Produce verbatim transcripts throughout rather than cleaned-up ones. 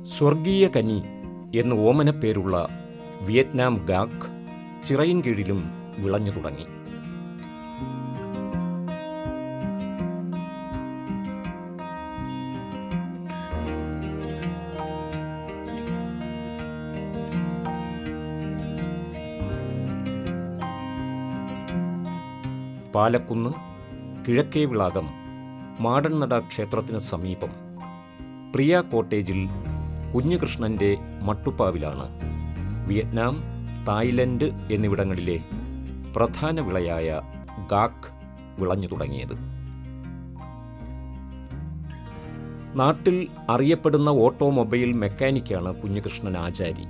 സ്വർഗീയ കനി എന്ന് ഓമനപ്പേരുള്ള Vietnam gac ചിറയിൻ കീഴിലും വിളഞ്ഞു തുടങ്ങി. പാലക്കുന്ന് കിഴക്കേവിളാകം മാടൻനട ക്ഷേത്രത്തിന് സമീപം പ്രിയ കോട്ടേജിൽ കുഞ്ഞുകൃഷ്ണൻ്റെ മട്ടുപ്പാവിലാണ് വിയറ്റ്നാം, തായ്ലൻഡ് എന്നിവിടങ്ങളിലെ പ്രധാന വിളയായ ഗാക്ക് വിളഞ്ഞു തുടങ്ങിയത്. നാട്ടിൽ അറിയപ്പെടുന്ന ഓട്ടോമൊബൈൽ മെക്കാനിക്കാണ് കുഞ്ഞുകൃഷ്ണൻ ആചാരി.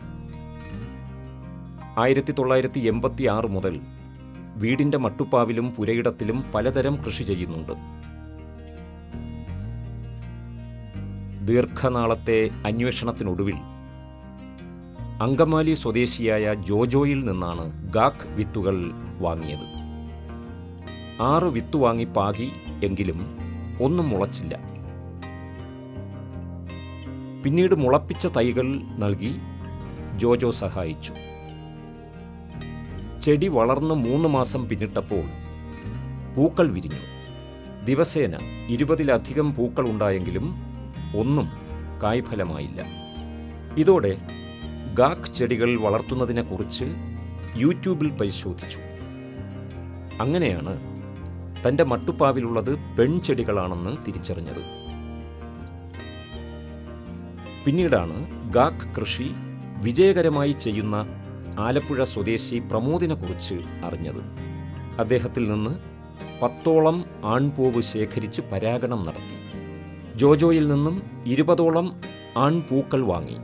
ആയിരത്തി തൊള്ളായിരത്തി എൺപത്തി ആറ് മുതൽ വീടിൻ്റെ മട്ടുപ്പാവിലും പുരയിടത്തിലും പലതരം കൃഷി ചെയ്യുന്നുണ്ട്. ദീർഘനാളത്തെ അന്വേഷണത്തിനൊടുവിൽ അങ്കമാലി സ്വദേശിയായ ജോജോയിൽ നിന്നാണ് ഗാക്ക് വിത്തുകൾ വാങ്ങിയത്. ആറ് വിത്ത് വാങ്ങി പാകി, എങ്കിലും ഒന്നും മുളച്ചില്ല. പിന്നീട് മുളപ്പിച്ച തൈകൾ നൽകി ജോജോ സഹായിച്ചു. ചെടി വളർന്ന് മൂന്ന് മാസം പിന്നിട്ടപ്പോൾ പൂക്കൾ വിരിഞ്ഞു. ദിവസേന ഇരുപതിലധികം പൂക്കൾ ഉണ്ടായെങ്കിലും ഒന്നും കായ്ഫലമായില്ല. ഇതോടെ ഗാക്ക് ചെടികൾ വളർത്തുന്നതിനെക്കുറിച്ച് യൂട്യൂബിൽ പരിശോധിച്ചു. അങ്ങനെയാണ് തൻ്റെ മട്ടുപ്പാവിലുള്ളത് പെൺചെടികളാണെന്ന് തിരിച്ചറിഞ്ഞത്. പിന്നീടാണ് ഗാക്ക് കൃഷി വിജയകരമായി ചെയ്യുന്ന ആലപ്പുഴ സ്വദേശി പ്രമോദിനെക്കുറിച്ച് അറിഞ്ഞത്. അദ്ദേഹത്തിൽ നിന്ന് പത്തോളം ആൺപൂവ് ശേഖരിച്ച് പരാഗണം നടത്തി. ജോജോയിൽ നിന്നും ഇരുപതോളം ആൺപൂക്കൾ വാങ്ങി.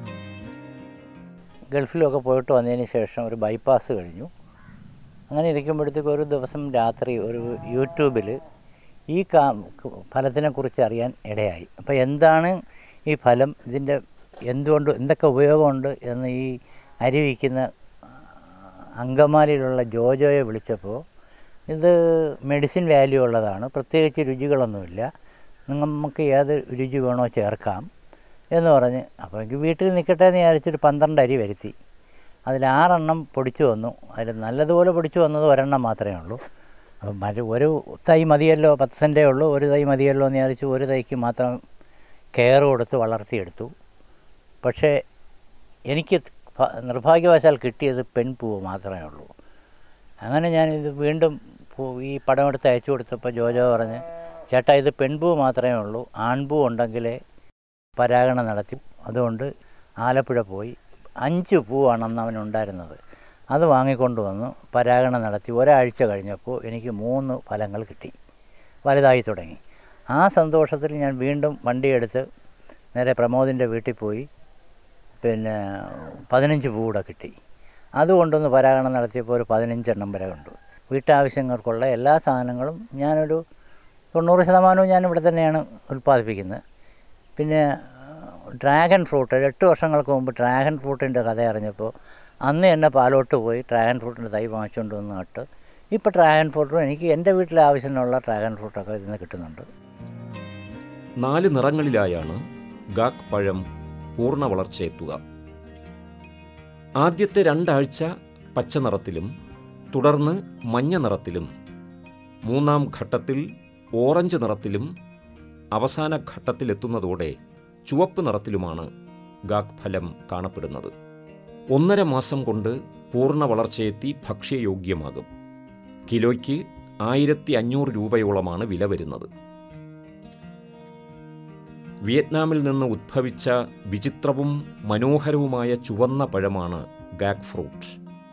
ഗൾഫിലൊക്കെ പോയിട്ട് വന്നതിന് ശേഷം ഒരു ബൈപ്പാസ് കഴിഞ്ഞു. അങ്ങനെ ഇരിക്കുമ്പോഴത്തേക്ക് ഒരു ദിവസം രാത്രി ഒരു യൂട്യൂബിൽ ഈ കാ ഫലത്തിനെക്കുറിച്ച് അറിയാൻ ഇടയായി. അപ്പോൾ എന്താണ് ഈ ഫലം, ഇതിൻ്റെ എന്തുകൊണ്ട് എന്തൊക്കെ ഉപയോഗമുണ്ട് എന്ന് ഈ അരി വിൽക്കുന്ന അങ്കമാലിയിലുള്ള ജോജോയെ വിളിച്ചപ്പോൾ ഇത് മെഡിസിൻ വാല്യൂ ഉള്ളതാണ്, പ്രത്യേകിച്ച് രുചികളൊന്നുമില്ല, നമുക്ക് ഏത് രുചി വേണോ ചേർക്കാം എന്ന് പറഞ്ഞ്, അപ്പോൾ എനിക്ക് വീട്ടിൽ നിൽക്കട്ടെ എന്ന് വിചാരിച്ചിട്ട് പന്ത്രണ്ട് അരി വരുത്തി. അതിൽ ആറെണ്ണം പൊടിച്ചു വന്നു. അതിൽ നല്ലതുപോലെ പൊടിച്ചു വന്നത് ഒരെണ്ണം മാത്രമേ ഉള്ളൂ. അപ്പം മറ്റു ഒരു തൈ മതിയല്ലോ, പത്ത് സെൻറ്റേ ഉള്ളൂ, ഒരു തൈ മതിയല്ലോ എന്ന് വിചാരിച്ച് ഒരു തൈക്ക് മാത്രം കെയർ കൊടുത്ത് വളർത്തിയെടുത്തു. പക്ഷേ എനിക്ക് നിർഭാഗ്യവശാൽ കിട്ടിയത് പെൺപൂവ് മാത്രമേ ഉള്ളൂ. അങ്ങനെ ഞാനിത് വീണ്ടും ഈ പടമെടുത്ത് അയച്ചു കൊടുത്തപ്പോൾ ജോജോ പറഞ്ഞ്, ചേട്ടാ ഇത് പെൺപൂവ് മാത്രമേ ഉള്ളൂ, ആൺപൂ ഉണ്ടെങ്കിലേ പരാഗണം നടത്തി. അതുകൊണ്ട് ആലപ്പുഴ പോയി അഞ്ച് പൂവാണെന്ന് അവനുണ്ടായിരുന്നത്, അത് വാങ്ങിക്കൊണ്ട് വന്നു പരാഗണം നടത്തി. ഒരാഴ്ച കഴിഞ്ഞപ്പോൾ എനിക്ക് മൂന്ന് ഫലങ്ങൾ കിട്ടി, വലുതായി തുടങ്ങി. ആ സന്തോഷത്തിൽ ഞാൻ വീണ്ടും വണ്ടിയെടുത്ത് നേരെ പ്രമോദിൻ്റെ വീട്ടിൽ പോയി. പിന്നെ പതിനഞ്ച് പൂവിടെ കിട്ടി. അതുകൊണ്ടൊന്ന് പരാഗണം നടത്തിയപ്പോൾ ഒരു പതിനഞ്ചെണ്ണം വരെ ഉണ്ട്. വീട്ടാവശ്യങ്ങൾക്കുള്ള എല്ലാ സാധനങ്ങളും ഞാനൊരു തൊണ്ണൂറ് ശതമാനവും ഞാനിവിടെ തന്നെയാണ് ഉൽപ്പാദിപ്പിക്കുന്നത്. പിന്നെ ഡ്രാഗൺ ഫ്രൂട്ട്, എട്ട് വർഷങ്ങൾക്ക് മുമ്പ് ഡ്രാഗൺ ഫ്രൂട്ടിൻ്റെ കഥ അറിഞ്ഞപ്പോൾ അന്ന് എന്നെ പാലോട്ട് പോയി ഡ്രാഗൺ ഫ്രൂട്ടിൻ്റെ തൈ വാങ്ങിച്ചുകൊണ്ട് വന്ന് നട്ട്. ഇപ്പോൾ ഡ്രാഗൺ ഫ്രൂട്ടും എനിക്ക് എൻ്റെ വീട്ടിലെ ആവശ്യത്തിനുള്ള ഡ്രാഗൺ ഫ്രൂട്ടൊക്കെ ഇതിൽ നിന്ന് കിട്ടുന്നുണ്ട്. നാല് നിറങ്ങളിലായാണ് ഗാക്ക് പഴം പൂർണ്ണ വളർച്ചയെത്തുക. ആദ്യത്തെ രണ്ടാഴ്ച പച്ച നിറത്തിലും തുടർന്ന് മഞ്ഞ നിറത്തിലും, മൂന്നാം ഘട്ടത്തിൽ ഓറഞ്ച് നിറത്തിലും, അവസാന ഘട്ടത്തിലെത്തുന്നതോടെ ചുവപ്പ് നിറത്തിലുമാണ് ഗാക്ക് ഫലം കാണപ്പെടുന്നത്. ഒന്നര മാസം കൊണ്ട് പൂർണ്ണ വളർച്ചയെത്തി ഭക്ഷ്യയോഗ്യമാകും. കിലോയ്ക്ക് ആയിരത്തി അഞ്ഞൂറ് രൂപയോളമാണ് വില വരുന്നത്. വിയറ്റ്നാമിൽ നിന്ന് ഉദ്ഭവിച്ച വിചിത്രവും മനോഹരവുമായ ചുവന്ന പഴമാണ് ഗാക്ക് ഫ്രൂട്ട്.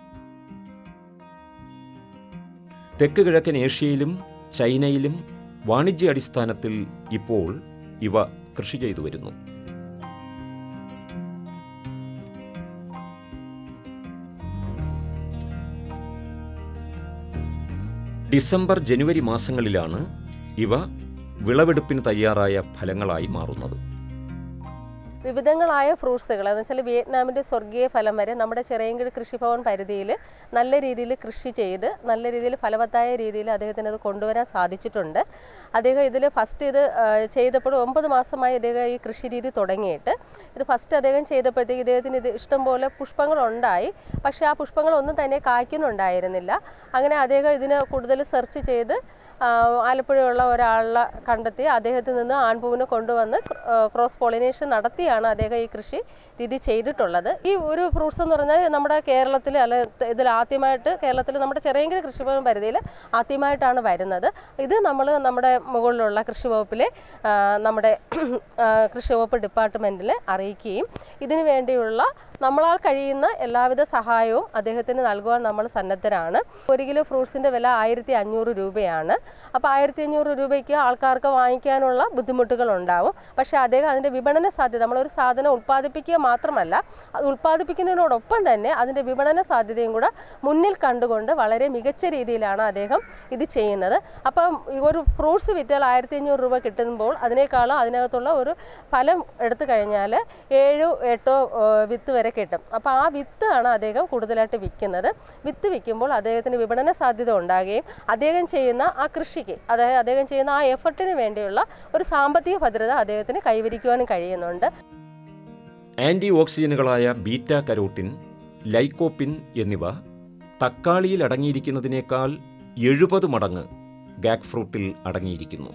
തെക്ക് കിഴക്കൻ ഏഷ്യയിലും ചൈനയിലും വാണിജ്യാടിസ്ഥാനത്തിൽ ഇപ്പോൾ ഇവ കൃഷി ചെയ്തു വരുന്നു. ഡിസംബർ ജനുവരി മാസങ്ങളിലാണ് ഇവ വിളവെടുപ്പിന് തയ്യാറായ ഫലങ്ങളായി മാറുന്നത്. വിവിധങ്ങളായ ഫ്രൂട്ട്സുകൾ എന്ന് വെച്ചാൽ വിയറ്റ്നാമിൻ്റെ സ്വർഗീയ ഫലം വരെ നമ്മുടെ ചിറയൻകീഴ് കൃഷിഭവൻ പരിധിയിൽ നല്ല രീതിയിൽ കൃഷി ചെയ്ത് നല്ല രീതിയിൽ ഫലവത്തായ രീതിയിൽ അദ്ദേഹത്തിന് അത് കൊണ്ടുവരാൻ സാധിച്ചിട്ടുണ്ട്. അദ്ദേഹം ഇതിൽ ഫസ്റ്റ് ഇത് ചെയ്തപ്പോൾ ഒമ്പത് മാസമായി അദ്ദേഹം ഈ കൃഷി രീതി തുടങ്ങിയിട്ട് ഇത് ഫസ്റ്റ് അദ്ദേഹം ചെയ്തപ്പോഴത്തേക്ക് ഇദ്ദേഹത്തിന് ഇത് ഇഷ്ടംപോലെ പുഷ്പങ്ങളുണ്ടായി. പക്ഷേ ആ പുഷ്പങ്ങളൊന്നും തന്നെ കായ്ക്കുന്നുണ്ടായിരുന്നില്ല. അങ്ങനെ അദ്ദേഹം ഇതിന് കൂടുതൽ സെർച്ച് ചെയ്ത് ആലപ്പുഴയുള്ള ഒരാളെ കണ്ടെത്തി അദ്ദേഹത്തിൽ നിന്ന് ആൺപൂവിനെ കൊണ്ടുവന്ന് ക്രോസ് പോളിനേഷൻ നടത്തിയാണ് അദ്ദേഹം ഈ കൃഷി രീതി ചെയ്തിട്ടുള്ളത്. ഈ ഒരു ഫ്രൂട്ട്സ് എന്ന് പറഞ്ഞാൽ നമ്മുടെ കേരളത്തിൽ അല്ല ഇതിൽ ആദ്യമായിട്ട് കേരളത്തിൽ നമ്മുടെ ചിറയൻകീഴ് കൃഷിഭവൻ പരിധിയിൽ ആദ്യമായിട്ടാണ് വരുന്നത്. ഇത് നമ്മൾ നമ്മുടെ മുകളിലുള്ള കൃഷി വകുപ്പിലെ നമ്മുടെ കൃഷി വകുപ്പ് ഡിപ്പാർട്ട്മെൻറ്റിൽ അറിയിക്കുകയും ഇതിനു വേണ്ടിയുള്ള നമ്മളാൽ കഴിയുന്ന എല്ലാവിധ സഹായവും അദ്ദേഹത്തിന് നൽകുവാൻ നമ്മൾ സന്നദ്ധരാണ്. ഒരു കിലോ ഫ്രൂട്ട്സിൻ്റെ വില ആയിരത്തി അഞ്ഞൂറ് രൂപയാണ്. അപ്പോൾ ആയിരത്തി അഞ്ഞൂറ് രൂപയ്ക്ക് ആൾക്കാർക്ക് വാങ്ങിക്കാനുള്ള ബുദ്ധിമുട്ടുകൾ ഉണ്ടാവും. പക്ഷേ അദ്ദേഹം അതിൻ്റെ വിപണന സാധ്യത, നമ്മളൊരു സാധനം ഉൽപ്പാദിപ്പിക്കുക മാത്രമല്ല, അത് ഉൽപ്പാദിപ്പിക്കുന്നതിനോടൊപ്പം തന്നെ അതിൻ്റെ വിപണന സാധ്യതയും കൂടെ മുന്നിൽ കണ്ടുകൊണ്ട് വളരെ മികച്ച രീതിയിലാണ് അദ്ദേഹം ഇത് ചെയ്യുന്നത്. അപ്പം ഈ ഒരു ഫ്രൂട്ട്സ് വിറ്റാൽ ആയിരത്തി അഞ്ഞൂറ് രൂപ കിട്ടുമ്പോൾ അതിനേക്കാളും അതിനകത്തുള്ള ഒരു ഫലം എടുത്തു കഴിഞ്ഞാൽ ഏഴോ എട്ടോ വിത്ത് വരെ കിട്ടും. അപ്പോൾ ആ വിത്താണ് അദ്ദേഹം കൂടുതലായിട്ട് വിൽക്കുന്നത്. വിത്ത് വിൽക്കുമ്പോൾ അദ്ദേഹത്തിന് വിപണന സാധ്യത ഉണ്ടാകുകയും അദ്ദേഹം ചെയ്യുന്ന ആ കൃഷിക്ക്, അതായത് അദ്ദേഹം ചെയ്യുന്ന ആ എഫർട്ടിന് വേണ്ടിയുള്ള ഒരു സാമ്പത്തിക ഭദ്രത അദ്ദേഹത്തിന് കൈവരിക്കുവാനും കഴിയുന്നുണ്ട്. ആൻറ്റി ഓക്സിജനുകളായ ബീറ്റ കരോട്ടിൻ, ലൈക്കോപ്പിൻ എന്നിവ തക്കാളിയിൽ അടങ്ങിയിരിക്കുന്നതിനേക്കാൾ എഴുപത് മടങ്ങ് ഗാക്ക് ഫ്രൂട്ടിൽ അടങ്ങിയിരിക്കുന്നു.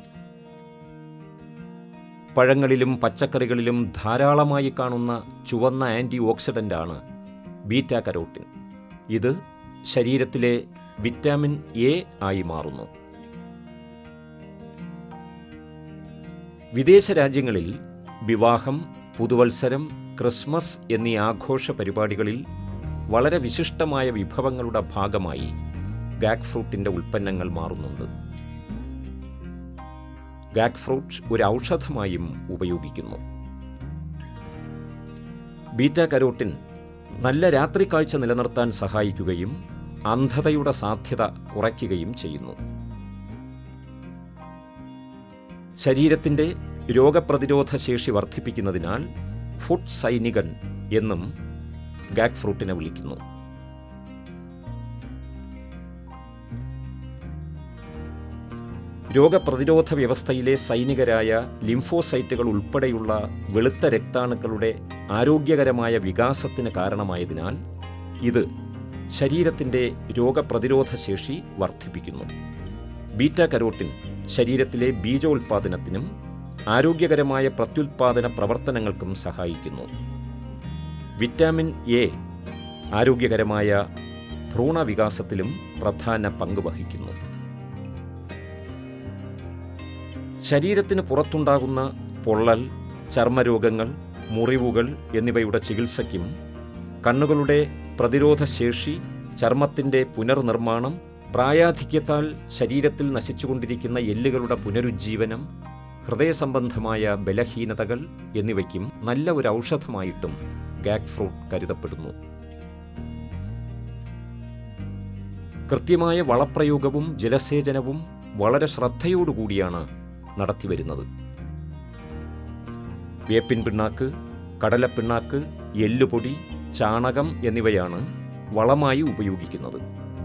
പഴങ്ങളിലും പച്ചക്കറികളിലും ധാരാളമായി കാണുന്ന ചുവന്ന ആൻറ്റി ഓക്സിഡൻ്റാണ് ബീറ്റ കരോട്ടിൻ. ഇത് ശരീരത്തിലെ വിറ്റാമിൻ എ ആയി മാറുന്നു. വിദേശ രാജ്യങ്ങളിൽ വിവാഹം, പുതുവത്സരം, ക്രിസ്മസ് എന്നീ ആഘോഷ പരിപാടികളിൽ വളരെ വിശിഷ്ടമായ വിഭവങ്ങളുടെ ഭാഗമായി ഗാക്ക് ഫ്രൂട്ടിൻ്റെ ഉൽപ്പന്നങ്ങൾ മാറുന്നുണ്ട്. ഗാക്ക് ഫ്രൂട്ട് ഒരു ഔഷധമായും ഉപയോഗിക്കുന്നു. ബീറ്റ കരോട്ടിൻ നല്ല രാത്രി കാഴ്ച നിലനിർത്താൻ സഹായിക്കുകയും അന്ധതയുടെ സാധ്യത കുറയ്ക്കുകയും ചെയ്യുന്നു. ശരീരത്തിൻ്റെ രോഗപ്രതിരോധ ശേഷി വർദ്ധിപ്പിക്കുന്നതിനാൽ ഫുഡ് സൈനികൻ എന്നും ഗാക്ക് ഫ്രൂട്ടിനെ വിളിക്കുന്നു. രോഗപ്രതിരോധ വ്യവസ്ഥയിലെ സൈനികരായ ലിംഫോസൈറ്റുകൾ ഉൾപ്പെടെയുള്ള വെളുത്ത രക്താണുക്കളുടെ ആരോഗ്യകരമായ വികാസത്തിന് കാരണമായതിനാൽ ഇത് ശരീരത്തിൻ്റെ രോഗപ്രതിരോധ ശേഷി വർദ്ധിപ്പിക്കുന്നു. ബീറ്റ കരോട്ടിൻ ശരീരത്തിലെ ബീജോൽപാദനത്തിനും ആരോഗ്യകരമായ പ്രത്യുൽപാദന പ്രവർത്തനങ്ങൾക്കും സഹായിക്കുന്നു. വിറ്റാമിൻ എ ആരോഗ്യകരമായ ഭ്രൂണവികാസത്തിലും പ്രധാന പങ്ക് വഹിക്കുന്നു. ശരീരത്തിന് പുറത്തുണ്ടാകുന്ന പൊള്ളൽ, ചർമ്മരോഗങ്ങൾ, മുറിവുകൾ എന്നിവയുടെ ചികിത്സയ്ക്കും കണ്ണുകളുടെ പ്രതിരോധശേഷി, ചർമ്മത്തിൻ്റെ പുനർനിർമ്മാണം, പ്രായാധിക്യത്താൽ ശരീരത്തിൽ നശിച്ചുകൊണ്ടിരിക്കുന്ന എല്ലുകളുടെ പുനരുജ്ജീവനം, ഹൃദയസംബന്ധമായ ബലഹീനതകൾ എന്നിവയ്ക്കും നല്ല ഒരു ഔഷധമായിട്ടും ഗാക്ക് ഫ്രൂട്ട് കരുതപ്പെടുന്നു. കൃത്യമായ വളപ്രയോഗവും ജലസേചനവും വളരെ ശ്രദ്ധയോടുകൂടിയാണ് നടത്തിവരുന്നത്. വേപ്പിൻ പിണ്ണാക്ക്, കടലപ്പിണ്ണാക്ക്, എല്ലുപൊടി, ചാണകം എന്നിവയാണ് വളമായി ഉപയോഗിക്കുന്നത്.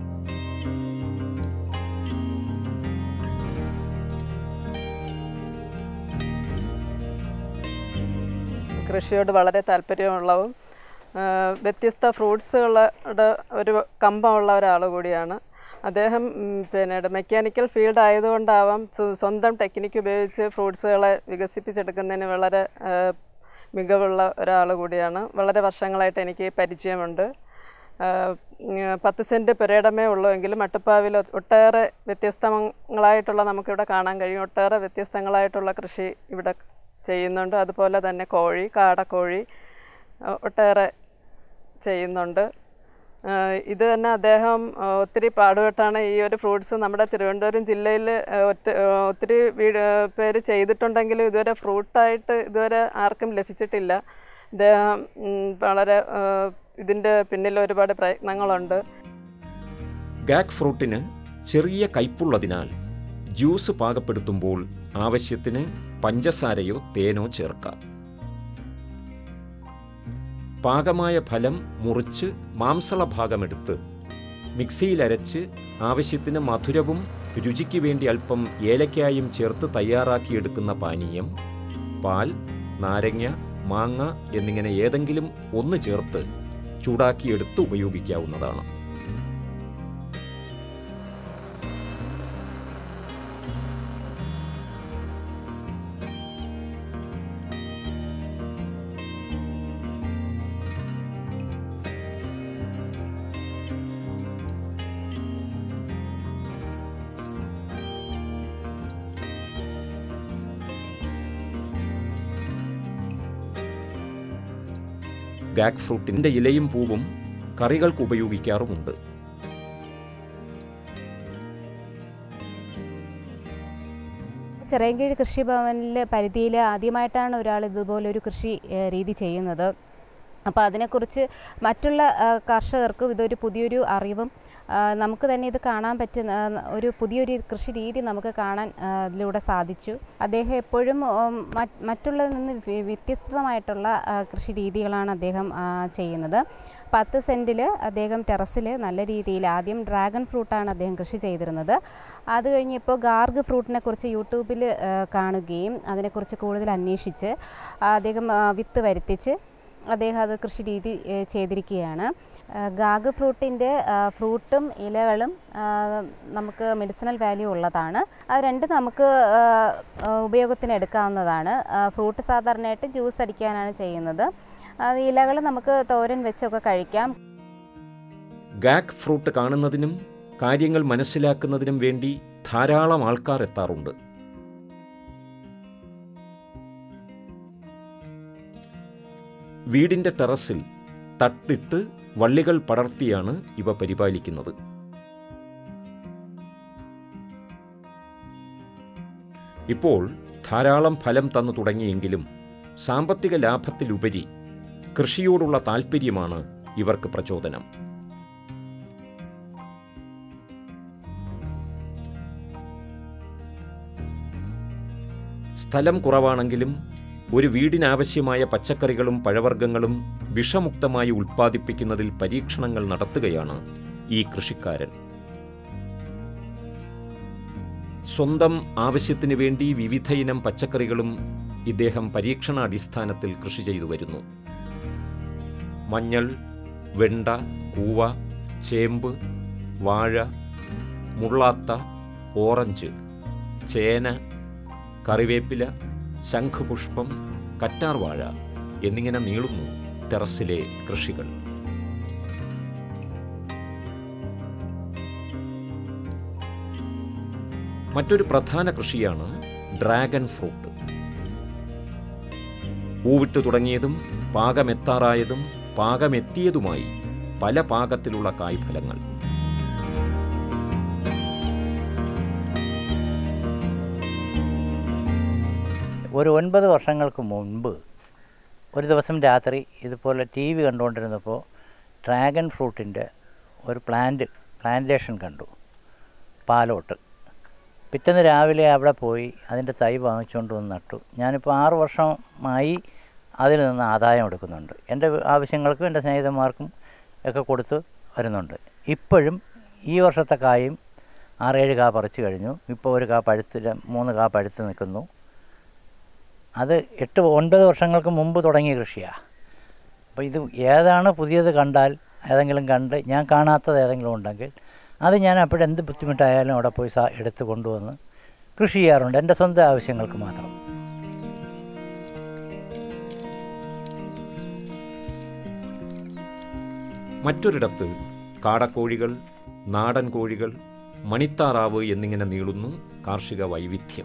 കൃഷിയോട് വളരെ താല്പര്യമുള്ളവും വ്യത്യസ്ത ഫ്രൂട്ട്സുകളുടെ ഒരു കമ്പമുള്ള ഒരാൾ കൂടിയാണ് അദ്ദേഹം. പിന്നെ മെക്കാനിക്കൽ ഫീൽഡ് ആയതുകൊണ്ടാവാം സ്വന്തം ടെക്നിക്ക് ഉപയോഗിച്ച് ഫ്രൂട്ട്സുകളെ വികസിപ്പിച്ചെടുക്കുന്നതിന് വളരെ മികവുള്ള ഒരാൾ കൂടിയാണ്. വളരെ വർഷങ്ങളായിട്ട് എനിക്ക് പരിചയമുണ്ട്. പത്ത് സെൻറ്റ് പുരയിടമേ ഉള്ളൂ എങ്കിലും മട്ടുപ്പാവിൽ ഒട്ടേറെ വ്യത്യസ്തങ്ങളായിട്ടുള്ള നമുക്കിവിടെ കാണാൻ കഴിയും. ഒട്ടേറെ വ്യത്യസ്തങ്ങളായിട്ടുള്ള കൃഷി ഇവിടെ ചെയ്യുന്നുണ്ട്. അതുപോലെ തന്നെ കോഴി, കാടക്കോഴി ഒട്ടേറെ ചെയ്യുന്നുണ്ട്. ഇത് തന്നെ അദ്ദേഹം ഒത്തിരി പാടുപെട്ടാണ് ഈ ഒരു ഫ്രൂട്ട്സ് നമ്മുടെ തിരുവനന്തപുരം ജില്ലയിൽ ഒറ്റ ഒത്തിരി വീട് പേര് ചെയ്തിട്ടുണ്ടെങ്കിലും ഇതുവരെ ഫ്രൂട്ടായിട്ട് ഇതുവരെ ആർക്കും ലഭിച്ചിട്ടില്ല. അദ്ദേഹം വളരെ ഇതിൻ്റെ പിന്നിൽ ഒരുപാട് പ്രയത്നങ്ങളുണ്ട്. ഗാക്ക് ഫ്രൂട്ടിന് ചെറിയ കയ്പുള്ളതിനാൽ ജ്യൂസ് പാകപ്പെടുത്തുമ്പോൾ ആവശ്യത്തിന് പഞ്ചസാരയോ തേനോ ചേർക്കാം. പാകമായ ഫലം മുറിച്ച് മാംസള ഭാഗമെടുത്ത് മിക്സിയിലരച്ച് ആവശ്യത്തിന് മധുരവും രുചിക്ക് വേണ്ടി അല്പം ഏലക്കായും ചേർത്ത് തയ്യാറാക്കിയെടുക്കുന്ന പാനീയം പാൽ, നാരങ്ങ, മാങ്ങ എന്നിങ്ങനെ ഏതെങ്കിലും ഒന്ന് ചേർത്ത് ചൂടാക്കിയെടുത്ത് ഉപയോഗിക്കാവുന്നതാണ്. ഗാഗ് ഫ്രൂട്ടിൻ്റെ ഇലയും പൂവും കറികൾക്ക് ഉപയോഗിക്കാറുമുണ്ട്. ചിറയൻകീഴ് കൃഷിഭവനിൽ പരിധിയിൽ ആദ്യമായിട്ടാണ് ഒരാൾ ഇതുപോലൊരു കൃഷി രീതി ചെയ്യുന്നത്. അപ്പോൾ അതിനെക്കുറിച്ച് മറ്റുള്ള കർഷകർക്കും ഇതൊരു പുതിയൊരു അറിവും നമുക്ക് തന്നെ ഇത് കാണാൻ പറ്റുന്ന ഒരു പുതിയൊരു കൃഷി രീതി നമുക്ക് കാണാൻ ഇതിലൂടെ സാധിച്ചു. അദ്ദേഹം എപ്പോഴും മറ്റുള്ളതിൽ നിന്ന് വ്യത്യസ്തമായിട്ടുള്ള കൃഷി രീതികളാണ് അദ്ദേഹം ചെയ്യുന്നത്. പത്ത് സെൻറ്റിൽ അദ്ദേഹം ടെറസിൽ നല്ല രീതിയിൽ ആദ്യം ഡ്രാഗൺ ഫ്രൂട്ടാണ് അദ്ദേഹം കൃഷി ചെയ്തിരുന്നത്. അത് കഴിഞ്ഞപ്പോൾ ഗാർഗ് ഫ്രൂട്ടിനെ കുറിച്ച് യൂട്യൂബിൽ കാണുകയും അതിനെക്കുറിച്ച് കൂടുതൽ അന്വേഷിച്ച് അദ്ദേഹം വിത്ത് വരുത്തിച്ച് അദ്ദേഹം അത് കൃഷി രീതി ചെയ്തിരിക്കുകയാണ്. ഗാഗ് ഫ്രൂട്ടിൻ്റെ ഫ്രൂട്ടും ഇലകളും നമുക്ക് മെഡിസിനൽ വാല്യൂ ഉള്ളതാണ്. അത് രണ്ടും നമുക്ക് ഉപയോഗത്തിന് എടുക്കാവുന്നതാണ്. ഫ്രൂട്ട് സാധാരണയായിട്ട് ജ്യൂസ് അടിക്കാനാണ് ചെയ്യുന്നത്. ഇലകൾ നമുക്ക് തോരൻ വെച്ചൊക്കെ കഴിക്കാം. ഗാഗ് ഫ്രൂട്ട് കാണുന്നതിനും കാര്യങ്ങൾ മനസ്സിലാക്കുന്നതിനും വേണ്ടി ധാരാളം ആൾക്കാർ എത്താറുണ്ട്. വീടിൻ്റെ ടെറസിൽ തട്ടിട്ട് വള്ളികൾ പടർത്തിയാണ് ഇവ പരിപാലിക്കുന്നത്. ഇപ്പോൾ ധാരാളം ഫലം തന്നു തുടങ്ങിയെങ്കിലും സാമ്പത്തിക ലാഭത്തിലുപരി കൃഷിയോടുള്ള താൽപ്പര്യമാണ് ഇവർക്ക് പ്രചോദനം. സ്ഥലം കുറവാണെങ്കിലും ഒരു വീടിനാവശ്യമായ പച്ചക്കറികളും പഴവർഗ്ഗങ്ങളും വിഷമുക്തമായി ഉൽപ്പാദിപ്പിക്കുന്നതിൽ പരീക്ഷണങ്ങൾ നടത്തുകയാണ് ഈ കൃഷിക്കാരൻ. സ്വന്തം ആവശ്യത്തിനു വേണ്ടി വിവിധയിനം പച്ചക്കറികളും ഇദ്ദേഹം പരീക്ഷണാടിസ്ഥാനത്തിൽ കൃഷി ചെയ്തു വരുന്നു. മഞ്ഞൾ, വെണ്ട, കൂവ, ചേമ്പ്, വാഴ, മുള്ളാത്ത, ഓറഞ്ച്, ചേന, കറിവേപ്പില, ശംഖുപുഷ്പം, കറ്റാർവാഴ എന്നിങ്ങനെ നീളുന്നു ടെറസിലെ കൃഷികൾ. മറ്റൊരു പ്രധാന കൃഷിയാണ് ഡ്രാഗൺ ഫ്രൂട്ട്. പൂവിട്ട് തുടങ്ങിയതും പാകമെത്താറായതും പാകമെത്തിയതുമായി പല പാകത്തിലുള്ള കായ്ഫലങ്ങൾ. ഒരു ഒൻപത് വർഷങ്ങൾക്ക് മുൻപ് ഒരു ദിവസം രാത്രി ഇതുപോലെ ടി വി കണ്ടുകൊണ്ടിരുന്നപ്പോൾ ഡ്രാഗൺ ഫ്രൂട്ടിൻ്റെ ഒരു പ്ലാന്റ് പ്ലാന്റേഷൻ കണ്ടു, പാലോട്ട്. പിറ്റേന്ന് രാവിലെ അവിടെ പോയി അതിൻ്റെ തൈ വാങ്ങിച്ചുകൊണ്ട് വന്ന് നട്ടു. ഞാനിപ്പോൾ ആറ് വർഷമായി അതിൽ നിന്ന് ആദായം എടുക്കുന്നുണ്ട്. എൻ്റെ ആവശ്യങ്ങൾക്കും എൻ്റെ സ്നേഹിതന്മാർക്കും ഒക്കെ കൊടുത്ത് വരുന്നുണ്ട്. ഇപ്പോഴും ഈ വർഷത്തെ കായും ആറേഴ് കാ പറിച്ചു കഴിഞ്ഞു. ഇപ്പോൾ ഒരു കാ പഴുത്ത് മൂന്ന് കാ പഴുത്ത് നിൽക്കുന്നു. അത് എട്ട് ഒൻപത് വർഷങ്ങൾക്ക് മുമ്പ് തുടങ്ങിയ കൃഷിയാണ്. അപ്പോൾ ഇത് ഏതാണ് പുതിയത് കണ്ടാൽ ഏതെങ്കിലും കണ്ട് ഞാൻ കാണാത്തത് ഏതെങ്കിലും ഉണ്ടെങ്കിൽ അത് ഞാൻ അപ്പോഴെന്ത് ബുദ്ധിമുട്ടായാലും അവിടെ പോയി സാ എടുത്ത് കൊണ്ടുവന്ന് കൃഷി ചെയ്യാറുണ്ട്, എൻ്റെ സ്വന്തം ആവശ്യങ്ങൾക്ക് മാത്രം. മറ്റൊരിടത്ത് കാടക്കോഴികൾ, നാടൻ കോഴികൾ, മണിത്താറാവ് എന്നിങ്ങനെ നീളുന്നു കാർഷിക വൈവിധ്യം.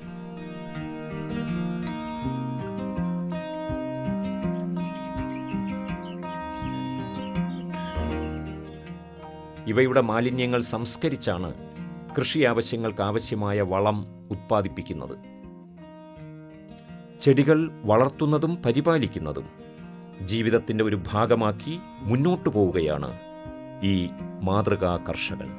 ഇവയുടെ മാലിന്യങ്ങൾ സംസ്കരിച്ചാണ് കൃഷി ആവശ്യങ്ങൾക്ക് ആവശ്യമായ വളം ഉത്പാദിപ്പിക്കുന്നത്. ചെടികൾ വളർത്തുന്നതും പരിപാലിക്കുന്നതും ജീവിതത്തിൻ്റെ ഒരു ഭാഗമാക്കി മുന്നോട്ടു പോവുകയാണ് ഈ മാതൃകാ കർഷകൻ.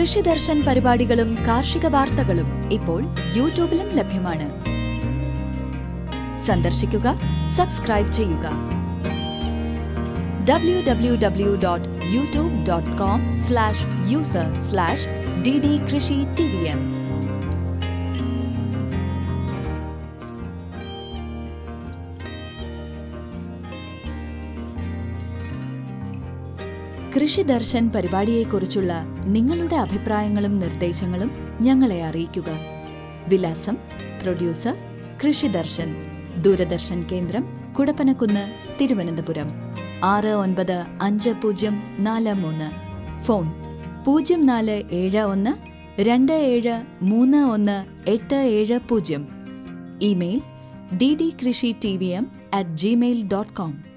കൃഷി ദർശൻ പരിപാടികളും കാർഷിക വാർത്തകളും ഇപ്പോൾ യൂട്യൂബിലും ലഭ്യമാണ്. സന്ദർശിക്കുക, സബ്സ്ക്രൈബ് ചെയ്യുക. W W W dot YouTube dot com slash user slash D D Krishi T V M. Krishi Darshan പരിപാടിയെക്കുറിച്ചുള്ള നിങ്ങളുടെ അഭിപ്രായങ്ങളും നിർദ്ദേശങ്ങളും ഞങ്ങളെ അറിയിക്കുക. വിലാസം: പ്രൊഡ്യൂസർ, കൃഷി ദർശൻ, ദൂരദർശൻ കേന്ദ്രം, കുടപ്പനക്കുന്ന്, തിരുവനന്തപുരം ആറ് ഒൻപത് അഞ്ച് പൂജ്യം നാല് മൂന്ന്. ഫോൺ: പൂജ്യം നാല് ഏഴ് ഒന്ന് രണ്ട് ഏഴ് മൂന്ന് ഒന്ന് എട്ട് ഏഴ് പൂജ്യം. Email: D D Krishi T V M at Gmail dot com.